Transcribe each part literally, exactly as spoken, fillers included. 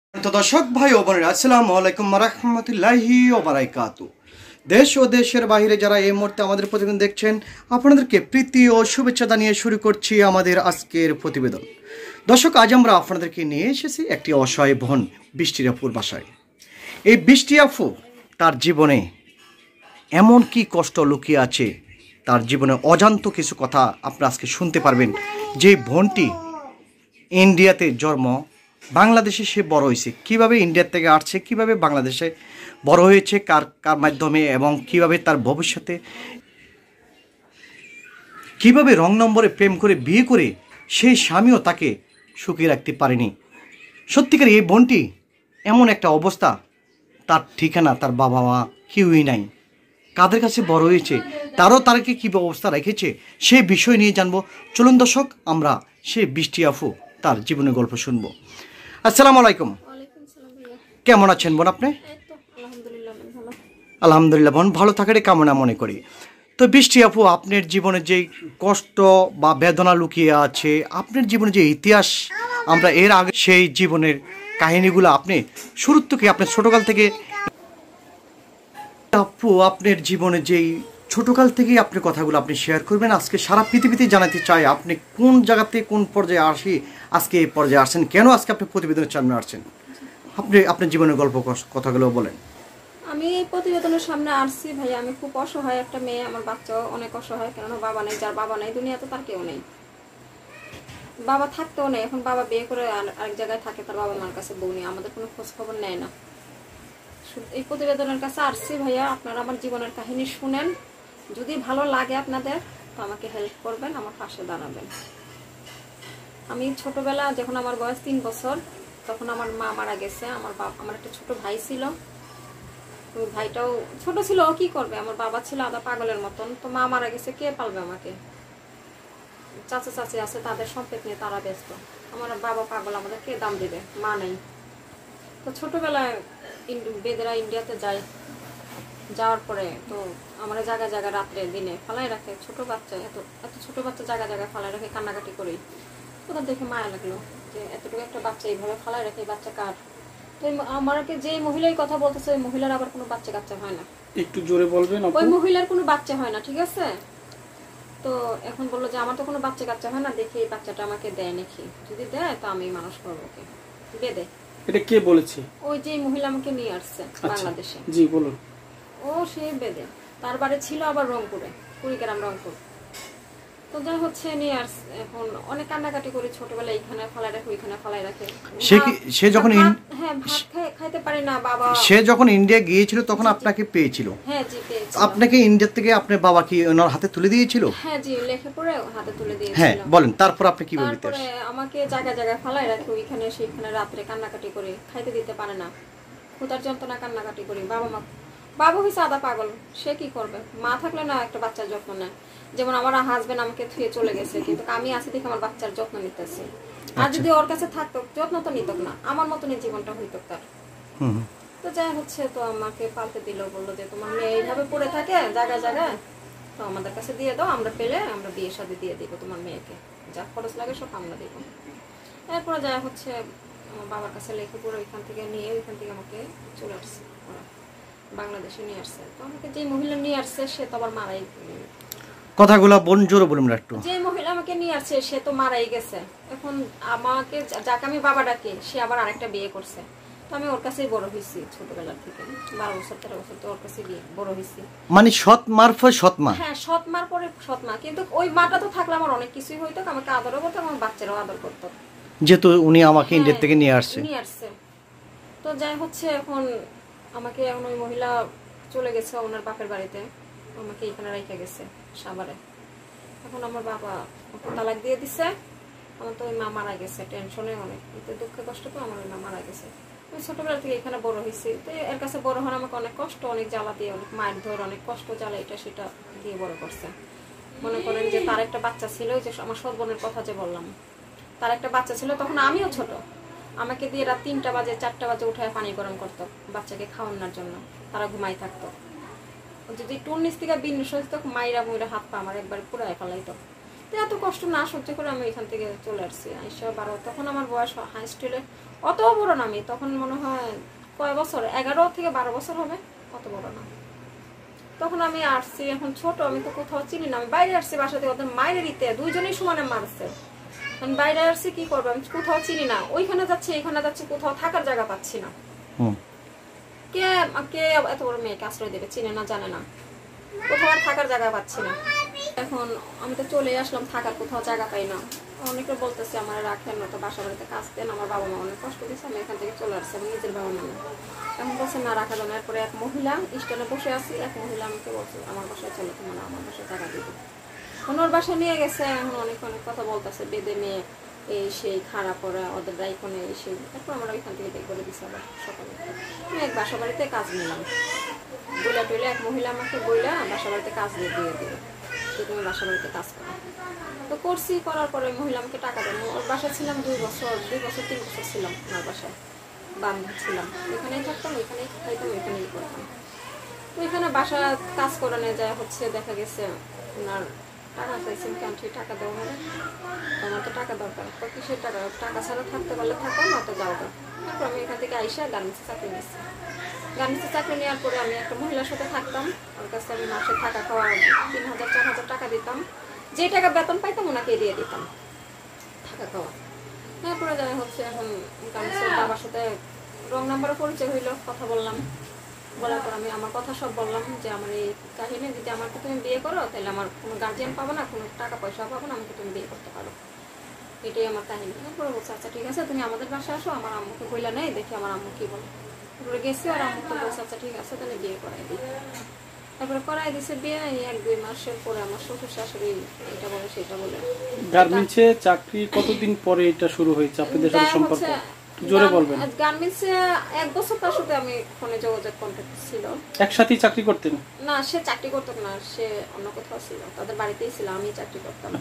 তো দর্শক ভাই ও বোনেরা, আসসালামু আলাইকুম ওয়া রাহমাতুল্লাহি ওয়া বারাকাতুহু। দেশ ও দেশের বাইরে যারা এই মুহূর্তে আমাদের প্রতিবেদন দেখছেন, আপনাদেরকে প্রীতি ও শুভেচ্ছা জানিয়ে শুরু করছি আমাদের আজকের প্রতিবেদন। দর্শক, আজ আমরা আপনাদেরকে নিয়ে এসেছি একটি অসহায় বোন বৃষ্টি আপুর বাসায়। এই বৃষ্টি আপু তার জীবনে এমন কি কষ্ট লুকিয়ে আছে, তার জীবনে অজান্ত কিছু কথা আপনারা আজকে শুনতে পারবেন। যে বোনটি ইন্ডিয়াতে জন্ম, বাংলাদেশে সে বড় হয়েছে, কীভাবে ইন্ডিয়া থেকে আসছে, কীভাবে বাংলাদেশে বড় হয়েছে, কার কার মাধ্যমে, এবং কিভাবে তার ভবিষ্যতে কিভাবে রং নম্বরে প্রেম করে বিয়ে করে সেই স্বামীও তাকে সুখী রাখতে পারেনি। সত্যিকার এই বোনটি এমন একটা অবস্থা, তার ঠিকানা, তার বাবা মা কেউই নাই, কাদের কাছে বড় হয়েছে, তারও তারকে কী অবস্থা রেখেছে, সেই বিষয় নিয়ে জানবো। চলুন দর্শক, আমরা সে বৃষ্টি আপু তার জীবনের গল্প শুনবো। আসসালামু আলাইকুম। কেমন আছেন বোন আপনি? আলহামদুলিল্লাহ বোন, ভালো থাকারই কামনা মনে করি। তো বৃষ্টি আপু, আপনার জীবনে যে কষ্ট বা বেদনা লুকিয়ে আছে, আপনার জীবনে যে ইতিহাস, আমরা এর আগে সেই জীবনের কাহিনীগুলো আপনি শুরুর থেকে, আপনার ছোটোকাল থেকে আপু, আপনার জীবনে যেই ছোটোকাল থেকেই আপনার কথাগুলো আপনি শেয়ার করবেন। আজকে সারা পৃথিবীতে জানাতে চাই আপনি কোন জায়গাতে কোন পর্যায়ে আসি আজকে এই পর্যায়ে আসছেন, কেন আজকে আপনি প্রতিবেদনের সামনে আসছেন, আপনি আপনার জীবনের গল্প কথাগুলো বলেন। আমি এই প্রতিবেদনের সামনে আসছি ভাই, আমি খুব অসহায় একটা মেয়ে, আমার বাচ্চাও অনেক অসহায়, কেননা বাবা নেই। যার বাবা নেই দুনিয়াতে তার কেউ নেই, বাবা থাকতেও নেই। এখন বাবা বিয়ে করে আরেক জায়গায় থাকে, তার বাবা মার কাছে বউ নেই, আমাদের কোনো খোঁজ খবর নেয় না। এই প্রতিবেদনের কাছে আসছি ভাইয়া, আপনারা আমার জীবনের কাহিনী শুনেন, যদি ভালো লাগে আপনাদের তো আমাকে হেল্প করবেন, আমার পাশে দাঁড়াবেন। আমি ছোটবেলা, যখন আমার বয়স তিন বছর, তখন আমার মা মারা গেছে। আমার বাবা, আমার একটা ছোট ভাই ছিল, ওই ভাইটাও ছোট ছিল, ও কি করবে, আমার বাবা ছিল আধা পাগলের মতন। তো মা মারা গেছে, কে পালবে আমাকে? চাচা চাচি আছে, তাদের সম্পদ নিয়ে তারা ব্যস্ত। আমার বাবা পাগল, আমাদের কে দাম দেবে, মা নেই। তো ছোটবেলায় বেদেরা ইন্ডিয়াতে যায়, যাওয়ার পরে তো আমরা জায়গায় জায়গায় রাত্রে দিনে ফালাই রাখে, ছোট বাচ্চা, এত এত ছোট বাচ্চা জায়গায় জায়গায় ফালাই রাখে, কান্নাকাটি করেই। ওদের দেখে মায়া লাগলো যে এতটুকু একটা বাচ্চা এইভাবে ফালাই রাখে, বাচ্চা কার? তো আমাকে যে মহিলাই কথা বলতেছে, ওই মহিলার আবার কোনো বাচ্চা কাচ্চা হয় না। একটু জোরে বলবেন। ওই মহিলার কোনো বাচ্চা হয় না, ঠিক আছে? তো এখন বললো যে আমার তো কোনো বাচ্চা কাচ্চা হয় না, দেখি এই বাচ্চাটা আমাকে দেয় নাকি, যদি দেয় তো আমি মানুষ করবো, ওকে বেদে। এটা কে বলেছে? ওই যে মহিলা আমাকে নিয়ে আসছে বাংলাদেশে। জি বলুন। ও সে বেদে, তার বাড়ি ছিল আবার রংপুরে, কুড়িগ্রাম রংপুর। তো যা হচ্ছে নিয়ে আর এখন অনেক কান্নাকাটি করে, ছোটবেলায় এইখানে ফালাই রাখে, ওইখানে ফালাই রাখে। সে কি, সে যখন হ্যাঁ ভাত খাইতে পারে না বাবা। সে যখন ইন্ডিয়া গিয়েছিল তখন আপনাকে পেয়েছিল? হ্যাঁ জি পেয়েছিল। আপনাকে ইন্ডিয়া থেকে আপনার বাবা কি ওনার হাতে তুলে দিয়েছিল? হ্যাঁ জি, লেখে পড়ে হাতে তুলে দিয়েছিল। হ্যাঁ বলেন, তারপর আপনি কি বলতে? তারপরে আমাকে জায়গা জায়গায় ফালাই রাখে, ওইখানে সেইখানে রাত্রে কান্নাকাটি করে, খাইতে দিতে পারে না, ক্ষুধার যন্ত্রণা কান্নাকাটি করি। বাবা মা, বাবা হয়েছে আদা পাগল, সে কি করবে? মা থাকলে না একটা বাচ্চার যত্ন নেয়। যেমন আমার হাজবেন্ড আমাকে থুয়ে চলে গেছে, কিন্তু আমি আছি দেখে আমার বাচ্চার যত্ন নিতেছি। আর যদি ওর কাছে থাকতো, যত্ন তো নিত না, আমার মতনই জীবনটা হইতো তার। তো যাই হচ্ছে, তো আমাকে পাল্টে দিল, বললো যে তোমার মেয়ে এইভাবে পড়ে থাকে জায়গায় জায়গায়, তো আমাদের কাছে দিয়ে দাও, আমরা পেলে আমরা বিয়ে শাদী দিয়ে দিব তোমার মেয়েকে, যা খরচ লাগে সব আমরা দিব। এরপরে যাই হচ্ছে, আমার বাবার কাছে লেখে পড়ে ওইখান থেকে নিয়ে, ওইখান থেকে আমাকে চলে আসছে, ওরা বাংলাদেশে নিয়ে আসছে। তো আমাকে যে মহিলা নিয়ে আসছে সে তো আবার মারাই, কথাগুলো বোন জোরে বলুন একটু। যে মহিলা আমাকে নিয়ে আসছে সে তো মারাই গেছে। এখন আমাকে যাকে আমি বাবা ডাকি, সে আবার আরেকটা বিয়ে করছে। তো আমি ওর কাছেই বড় হয়েছি ছোটবেলার থেকে, বারো বছর তেরো বছর তো ওর কাছে বড় হয়েছি। মানে সৎ মার পর সৎ মা? হ্যাঁ সৎ মার পরে সৎ মা, কিন্তু ওই মাটা তো থাকলে আমার অনেক কিছুই হইতো, আমাকে আদরও করতো, আমার বাচ্চারাও আদর করতো, যেহেতু উনি আমাকে ইন্ডিয়া থেকে নিয়ে আসছে। নিয়ে আসছে তো যাই হচ্ছে, এখন আমাকে এখন ওই মহিলা চলে গেছে ওনার বাপের বাড়িতে, আমাকে এখানে রেখে গেছে সাভারে। এখন আমার বাবা তালাক দিয়ে দিছে, আমার তো ওই মা মারা গেছে, টেনশনে অনেক দুঃখে কষ্ট, তো আমার ওই মা মারা গেছে। আমি ছোটবেলা থেকে এখানে বড় হয়েছি, তো এর কাছে বড় হওয়ার আমাকে অনেক কষ্ট, অনেক জ্বালা দিয়ে, অনেক মায়ের ধর, অনেক কষ্ট জ্বালা এটা সেটা দিয়ে বড় করছে। মনে করেন যে তার একটা বাচ্চা ছিল, যে আমার সৎ বোনের কথা যে বললাম, তার একটা বাচ্চা ছিল, তখন আমিও ছোট, আমাকে দিয়ে রাত তিনটা বাজে চারটা বাজে উঠায় পানি গরম করতো বাচ্চাকে খাওয়ানোর জন্য, তারা ঘুমাই থাকতো। যদি টুর নিচ থেকে বিন্যাস হতো, মাইরা মুইরা হাত পা আমার একবার পুরাই ফেলাইতো। তো এত কষ্ট না সহ্য করে আমি এখান থেকে চলে আসছি আইসা বারো তখন আমার বয়স হাই স্কুলে অত বড় না আমি তখন মনে হয় কয় বছর এগারো থেকে বারো বছর হবে, অত বড় না। তখন আমি আসছি, এখন ছোট, আমি তো কোথাও চিনি না, আমি বাইরে আসছি বাসা থেকে, ওদের মায়ের দিতে দুইজনেই সমানে মারছে। আমি বাইরে আসছি, কি করবো, আমি কোথাও চিনি না, ওইখানে যাচ্ছি এখানে যাচ্ছি, কোথাও থাকার জায়গা পাচ্ছি না। কে কে এত বড় মেয়েকে আশ্রয় দেবে, চিনে না জানে না, কোথাও আর থাকার জায়গা পাচ্ছি না। এখন আমি তো চলে আসলাম, থাকার কোথাও জায়গা পাই না। অনেকে বলতেছে আমার রাখেন না, তো বাসা বাড়িতে কাজ দেন, আমার বাবা মা অনেক কষ্ট দিচ্ছে, আমি এখান থেকে চলে আসছি, আমি নিজের বাবা মা। এখন বলছে না রাখা যাবে। এরপরে এক মহিলা স্ট্যান্ডে বসে আছি, এক মহিলা আমাকে বলছে আমার বাসায় চলো, তোমার আমার বাসায় জায়গা দিবে। ওনার বাসায় নিয়ে গেছে, এখন অনেক অনেক কথা বলতেছে, বেদে মেয়ে এই সেই খারাপ ওরা, ওদের রাইকনে এই সেই। তারপর আমরা ওইখান থেকে বের করে দিচ্ছি আবার সকালে। আমি এক বাসা বাড়িতে কাজ নিলাম, বইলা টইলে এক মহিলা আমাকে বইলা বাসা বাড়িতে কাজ দিয়ে দিয়ে দিল, যে তুমি বাসা বাড়িতে কাজ করো। তো করছি, করার পরে মহিলা আমাকে টাকা দেন। ওর বাসায় ছিলাম দুই বছর দুই বছর তিন বছর ছিলাম ওনার বাসায়, বান্ধব ছিলাম, ওইখানেই থাকতাম, ওইখানেই খাইতাম, ওইখানেই করতাম। তো ওইখানে বাসা কাজ করানো যায় হচ্ছে, দেখা গেছে ওনার টাকা চাইছেন, কান্ট্রি টাকা দেওয়া হবে, আমার তো টাকা দরকার, তো কিসের টাকা, টাকা ছাড়া থাকতে পারলে থাকো, না তো যাও। তারপর আমি এখান থেকে আইসা গার্মেন্টসে চাকরি নিচ্ছি। গার্মেন্টসে চাকরি নেওয়ার পরে আমি একটা মহিলার সাথে থাকতাম, ওর কাছে আমি মাসে থাকা খাওয়া তিন হাজার চার হাজার টাকা দিতাম, যে টাকা বেতন পাইতাম ওনাকে দিয়ে দিতাম থাকা খাওয়া। তারপরে যাই হচ্ছে এখন গার্মেন্টসের বাবার সাথে রং নাম্বারও পরিচয় হইলো, কথা বললাম, বলার পর আমি আমার কথা সব বললাম যে আমার এই কাহিনী, যদি আমাকে তুমি বিয়ে করো তাহলে আমার কোনো গার্জিয়ান পাবো না, কোনো টাকা পয়সা পাবো না, আমাকে তুমি বিয়ে করতে পারো, এটাই আমার কাহিনী। তারপরে বলছে আচ্ছা ঠিক আছে, তুমি আমাদের বাসায় আসো, আমার আম্মুকে বইলা নেই, দেখি আমার আম্মু কি বলে। তারপরে গেছি, আর আম্মু তো বলছে আচ্ছা ঠিক আছে তাহলে বিয়ে করাই দিই। তারপরে করাই দিছে বিয়ে। এক দুই মাসের পরে আমার শ্বশুর শাশুড়ি এটা বলে সেটা বলে। গার্মেন্টসে চাকরি কতদিন পরে এটা শুরু হয়েছে আপনাদের সাথে সম্পর্ক, জোরে বলবেন। গার্মেন্টসে এক বছর তার সাথে আমি ফোনে যোগাযোগ কন্ট্যাক্ট ছিল। একসাথেই চাকরি করতেন? না, সে চাকরি করতো না, সে অন্য কোথাও ছিল, তাদের বাড়িতেই ছিল, আমি চাকরি করতাম।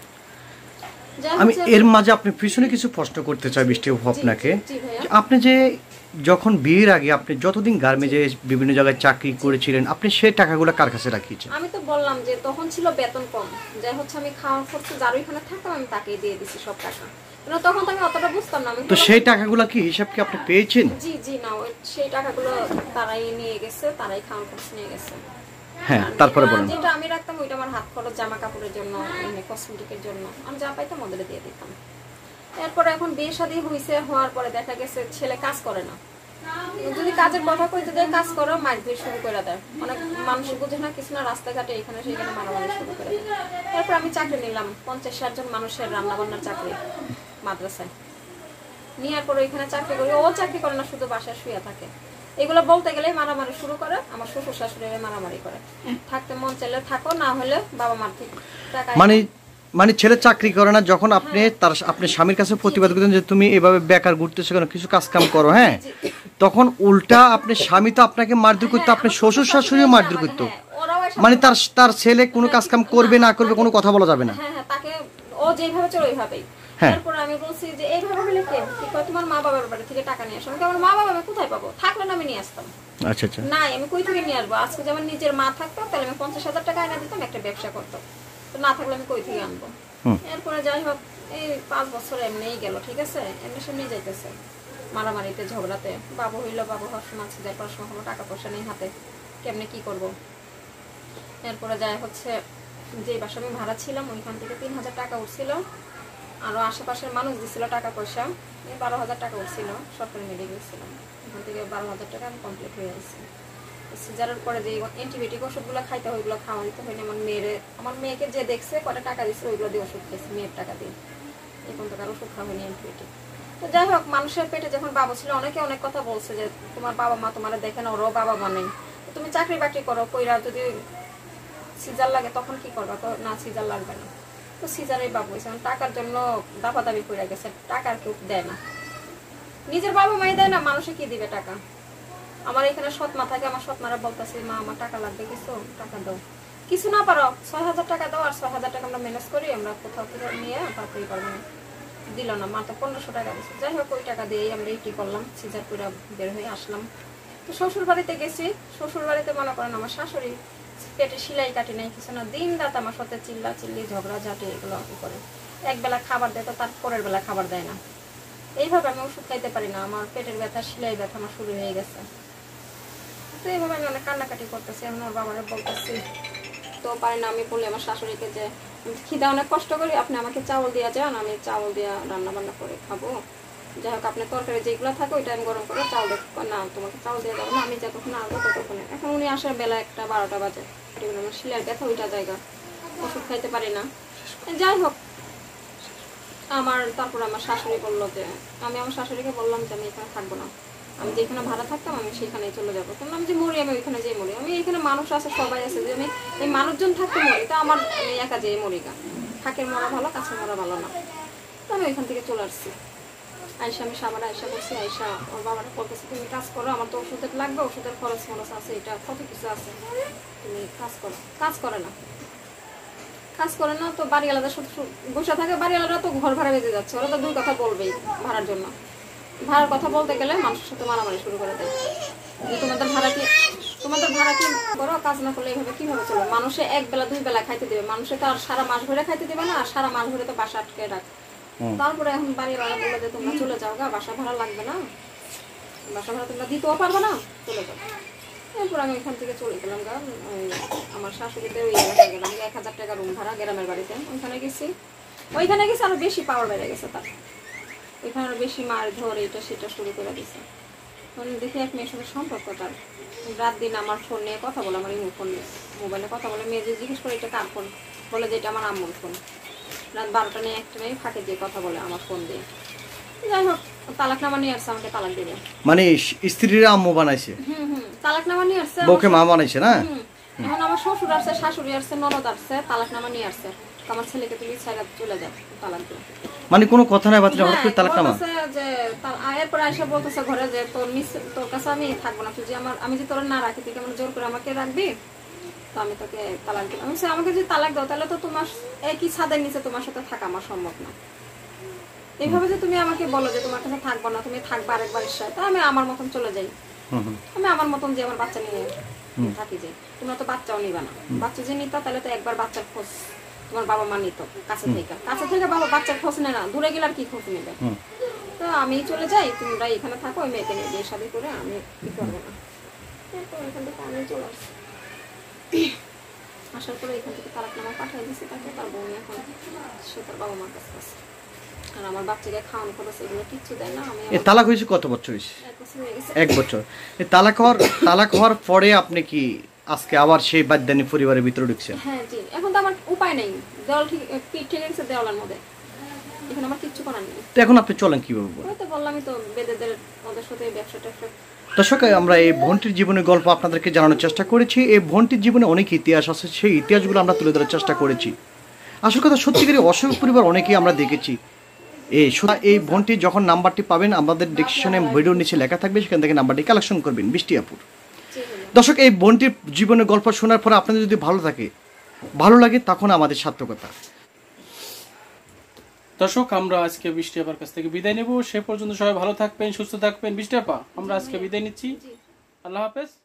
আমি এর মাঝে আপনি পিছনে কিছু প্রশ্ন করতে চাই বৃষ্টি আপনাকে, আপনি যে যখন বিয়ের আগে আপনি যতদিন গার্মেন্টে বিভিন্ন জায়গায় চাকরি করেছিলেন, আপনি সেই টাকাগুলো কার কাছে রাখিয়েছেন? আমি তো বললাম যে তখন ছিল বেতন কম, যাই হচ্ছে আমি খাওয়া খরচ যার ওইখানে থাকতাম আমি তাকেই দিয়ে দিছি সব টাকা, কিন্তু তখন তো আমি অতটা বুঝতাম না। আমি তো সেই টাকাগুলো কি হিসাব কি আপনি পেয়েছেন? জি জি না, ওই সেই টাকাগুলো তারাই নিয়ে গেছে, তারাই খাওয়া খরচ নিয়ে গেছে। হ্যাঁ, তারপরে বলেন। যেটা আমি রাখতাম ওইটা আমার হাত খরচ, জামা কাপড়ের জন্য, কসমেটিকের জন্য, আমি যা পাইতাম ওদের দিয়ে দিতাম। এরপরে এখন বিয়ে শাদী হয়েছে, হওয়ার পরে দেখা গেছে ছেলে কাজ করে না, যদি কাজের কথা কইতে দেয় কাজ করো, মারধর শুরু করে দেয়, অনেক মানুষ বুঝে না কিছু না, রাস্তাঘাটে এখানে সেখানে মারামারি শুরু করে দেয়। এরপর আমি চাকরি নিলাম, পঞ্চাশ ষাট জন মানুষের রান্না বান্নার চাকরি মাদ্রাসায় নেওয়ার পরে এখানে চাকরি করি। ও চাকরি করে না, শুধু বাসায় শুয়ে থাকে। এগুলো বলতে গেলে মারামারি শুরু করে, আমার শ্বশুর শাশুড়ি মারামারি করে, থাকতে মন চাইলে থাকো, না হলে বাবা মার থেকে টাকা। মানে মানে ছেলে চাকরি করে না, যখন আপনি তার আপনি স্বামীর কাছে প্রতিবাদ করতেন যে তুমি এভাবে বেকার ঘুরতেছো কেন, কিছু কাজ কাম করো, হ্যাঁ, তখন উল্টা আপনি স্বামী তো আপনাকে মারধর করতো, আপনি শ্বশুর শাশুড়িও মারধর করতো, মানে তার তার ছেলে কোনো কাজ কাম করবে না করবে কোনো কথা বলা যাবে না। হ্যাঁ হ্যাঁ, তাকে ও যেভাবে চলে ওইভাবেই। তারপর আমি বলছি যে এইভাবে হলে কি কি কয়, তোমার মা বাবার বাড়ি থেকে টাকা নিয়ে আসো। আমি আমার মা বাবা আমি কোথায় পাবো, থাকলে না আমি নিয়ে আসতাম। আচ্ছা আচ্ছা, না আমি কই থেকে নিয়ে আসবো, আজকে যেমন নিজের মা থাকতো তাহলে আমি পঞ্চাশ হাজার টাকা এনে দিতাম, একটা ব্যবসা করতাম, তো না থাকলে আমি কই থেকে আনবো। এরপরে যাই হোক এই পাঁচ বছর এমনিই গেল, ঠিক আছে, এমনি সামনেই যাইতেছে, মারামারিতে ঝগড়াতে। বাবু হইলো, বাবু হওয়ার সময় আছে, যাই পড়াশোনা কোনো টাকা পয়সা নেই হাতে, কেমনে কি করব। এরপরে যাই হচ্ছে যে বাসা আমি ভাড়া ছিলাম ওইখান থেকে তিন হাজার টাকা উঠছিল, আরও আশেপাশের মানুষ দিচ্ছিল টাকা পয়সা, এই বারো হাজার টাকা উঠছিল, সরকারি মেডিকেল ছিলাম, ওখান থেকে বারো হাজার টাকা আমি কমপ্লিট হয়ে আসছি। সিজারের পরে যে অ্যান্টিবায়োটিক ওষুধগুলো খাইতে হয় ওইগুলো খাওয়া দিতে হয়নি। আমার মেয়ের আমার মেয়েকে যে দেখছে কটা টাকা দিচ্ছে ওইগুলো দিয়ে ওষুধ খেয়েছি, মেয়ের টাকা দিয়ে, এখন তো কার ওষুধ খাওয়া হয়নি অ্যান্টিবায়োটিক। তো যাই হোক, মানুষের পেটে যখন বাবা ছিল অনেকে অনেক কথা বলছে যে তোমার বাবা মা তোমার দেখে না, ওরও বাবা মা নেই, তুমি চাকরি বাকরি করো, কইরা যদি সিজার লাগে তখন কি করবা, তো না সিজার লাগবে না, তো সিজারেই বাবু হয়েছে। টাকার জন্য দাপাদাবি করে গেছে, টাকার কেউ দেয় না, নিজের বাবা মাই দেয় না, মানুষে কি দিবে টাকা। আমার এখানে সৎ মা থাকে, আমার সৎ মারা বলতেছে মা আমার টাকা লাগবে, কিছু টাকা দাও, কিছু না পারো ছয় হাজার টাকা দাও, আর ছয় হাজার টাকা আমরা ম্যানেজ করি, আমরা কোথাও থেকে নিয়ে তারপরে পারবো না। দিল না, মা তো পনেরোশো টাকা দিচ্ছে। যাই হোক ওই টাকা দিয়েই আমরা ইটি করলাম, সিজার করে বের হয়ে আসলাম। তো শ্বশুর বাড়িতে গেছি, শ্বশুর বাড়িতে মনে করেন আমার শাশুড়ি পেটে সেলাই কাটি নাই কিছু না, দিন রাত আমার সাথে চিল্লা চিল্লি ঝগড়া ঝাঁটি এগুলো করে। এক বেলা খাবার দেয় তো তার পরের বেলা খাবার দেয় না। এইভাবে আমি ওষুধ খাইতে পারি না, আমার পেটের ব্যথা সেলাই ব্যথা আমার শুরু হয়ে গেছে। তো এইভাবে আমি অনেক কান্নাকাটি করতেছি, এখন আমার বাবারে বলতেছি তো পারি না। আমি বলি আমার শাশুড়িকে যে খিদা অনেক কষ্ট করি, আপনি আমাকে চাউল দিয়ে যান, আমি চাউল দিয়ে রান্না বান্না করে খাবো। যাই হোক আপনি তরকারি যেগুলো থাকে ওইটা আমি গরম করে চাউল দিয়ে না, তোমাকে চাউল দিয়ে যাবো না, আমি যতক্ষণ আসবো ততক্ষণে। এখন উনি আসার বেলা একটা বারোটা বাজে, আমার শিলার ব্যথা ওইটা জায়গা, ওষুধ খাইতে পারি না। যাই হোক আমার তারপর আমার শাশুড়ি বললো যে, আমি আমার শাশুড়িকে বললাম যে আমি এখানে থাকবো না, আমি যেখানে ভাড়া থাকতাম আমি সেখানেই চলে যাবো। কিন্তু আমি যে মরি আমি ওইখানে যেয়ে মরি, আমি এখানে মানুষ আছে সবাই আছে, যে আমি এই মানুষজন থাকতে মরি, তা আমার আমি একা যেয়ে মরি গা, থাকের মরা ভালো কাছে মরা ভালো না। তো আমি ওইখান থেকে চলে আসছি। আয়সা আমি সাবারে আয়সা করছি, আয়সা ওর বাবাটা বলতেছে তুমি কাজ করো, আমার তো ওষুধের লাগবে, ওষুধের খরচ খরচ আছে, এটা কত কিছু আছে, তুমি কাজ করো। কাজ করে না, কাজ করে না তো বাড়িওয়ালারা শুধু বসে থাকে, বাড়িওয়ালারা তো ঘর ভাড়া বেঁচে যাচ্ছে, ওরা তো দুই কথা বলবেই ভাড়ার জন্য। ভাড়ার কথা বলতে গেলে মানুষের সাথে মারামারি শুরু করে দেয় যে তোমাদের ভাড়া কি তোমাদের ভাড়া কি করো, কাজ না করলে এইভাবে কিভাবে চলবে? মানুষে এক বেলা দুই বেলা খাইতে দেবে, মানুষে তো আর সারা মাস ধরে খাইতে দেবে না, আর সারা মাস ধরে তো বাসা আটকে রাখ। তারপরে এখন বাড়িওয়ালা বলে যে তোমরা চলে যাও গা, বাসা ভাড়া লাগবে না, বাসা ভাড়া তোমরা দিতেও পারবে না, চলে যাও। এরপর আমি এখান থেকে চলে গেলাম গা, আমার শাশুড়িতে ওই এলাকায় গেলাম, এক হাজার টাকা রুম ভাড়া গ্রামের বাড়িতে, ওইখানে গেছি। ওইখানে গেছি আরো বেশি পাওয়ার বেড়ে গেছে তার, ওইখানে আরো বেশি মার ধর এটা সেটা শুরু করে দিছে। দেখি এক মেয়ের সাথে সম্পর্ক তার, রাত দিন আমার ফোন নিয়ে কথা বলে, আমার ইমো ফোন নিয়ে মোবাইলে কথা বলে। মেয়ে যে জিজ্ঞেস করে এটা কার ফোন, বলে যে এটা আমার আম্মুর ফোন। রাত বারোটা নিয়ে একটা নিয়ে ফাঁকে দিয়ে কথা বলে আমার ফোন দিয়ে। যাই হোক তালাকনামা নিয়ে আসছে, আমাকে তালাক দিবে। মানে স্ত্রীরা আম্মু বানাইছে, হুম হুম তালাকনামা নিয়ে আসছে, বউকে মা বানাইছে না? এখন আমার শ্বশুর আসছে, শাশুড়ি আসছে, ননদ আসছে, তালাকনামা নিয়ে আসছে, আমার ছেলেকে তুমি ছাড়া চলে যাও, তালাক দিও। মানে কোনো কথা নাই বাতরা, হঠাৎ করে তালাকনামা। যে এরপর আয়সা বলতেছে ঘরে যে তোর মিস তোর কাছে আমি থাকবো না, তুই যে আমার আমি যে তোর না রাখি তুই কেমন জোর করে আমাকে রাখবি, তো আমি তোকে তালাক দিলাম। আমি আমাকে যদি তালাক দাও তাহলে তো তোমার একই ছাদের নিচে তোমার সাথে থাকা আমার সম্ভব না। এইভাবে যে তুমি আমাকে বলো যে তোমার কাছে থাকবো না, তুমি থাকবা আরেকবার ইচ্ছায়, তা আমি আমার মতন চলে যাই, আমি আমার মতন যে আমার বাচ্চা নিয়ে থাকি, যে তোমরা তো বাচ্চাও নিবা না, বাচ্চা যে নিতা তাহলে তো একবার বাচ্চার খোঁজ তোমার বাবা মা নিত কাছে থেকে, কাছে থেকে বাবা বাচ্চার খোঁজ নেয় না, দূরে গেলে আর কি খোঁজ নেবে। তো আমি চলে যাই, তোমরা এখানে থাকো, ওই মেয়েকে নিয়ে বিয়ে শাদী করে আমি কি করবো না। এরপর এখান থেকে আমি চলে আসছি, আসার পরে এখান থেকে তালাকনামা পাঠিয়ে দিচ্ছি তাকে, তার বউ এখন সে তার বাবা মার কাছে আছে। আর আমার বাচ্চাকে খাওয়ানো খরচ এগুলো কিচ্ছু দেয় না। আমি তালাক হয়েছে কত বছর হয়েছে? এক বছর। এই তালাক হওয়ার তালাক হওয়ার পরে আপনি কি আজকে আবার সেই বাদ্যানী পরিবারের ভিতরে ঢুকছেন? হ্যাঁ জি, এখন তো আমার উপায় নেই, দেওয়াল ঠিক পিঠ ঠিক আছে দেওয়ালের মধ্যে, এখন আমার কিচ্ছু করার নেই। তো এখন আপনি চলেন কিভাবে? ওই তো বললামই তো বেদেদের ওদের সাথে ব্যবসা ট্যাবসা। দর্শক, আমরা এই বোনটির জীবনের গল্প আপনাদেরকে জানানোর চেষ্টা করেছি। এই বোনটির জীবনে অনেক ইতিহাস আছে, সেই ইতিহাসগুলো আমরা তুলে ধরার চেষ্টা করেছি। আসল কথা সত্যিকারই অসহায় পরিবার অনেকেই আমরা দেখেছি। এই এই বোনটি যখন নাম্বারটি পাবেন আমাদের ডিসক্রিপশনে ভিডিওর নিচে লেখা থাকবে, সেখান থেকে নাম্বারটি কালেকশন করবেন বৃষ্টি আপুর। দর্শক, এই বোনটির জীবনের গল্প শোনার পর আপনাদের যদি ভালো থাকে ভালো লাগে তখন আমাদের সার্থকতা। দর্শক, আমরা আজকে বৃষ্টি আপার কাছ থেকে বিদায় নেব। সে পর্যন্ত সবাই ভালো থাকবেন, সুস্থ থাকবেন। বৃষ্টি আপা, আমরা আজকে বিদায় নিচ্ছি। আল্লাহ হাফেজ।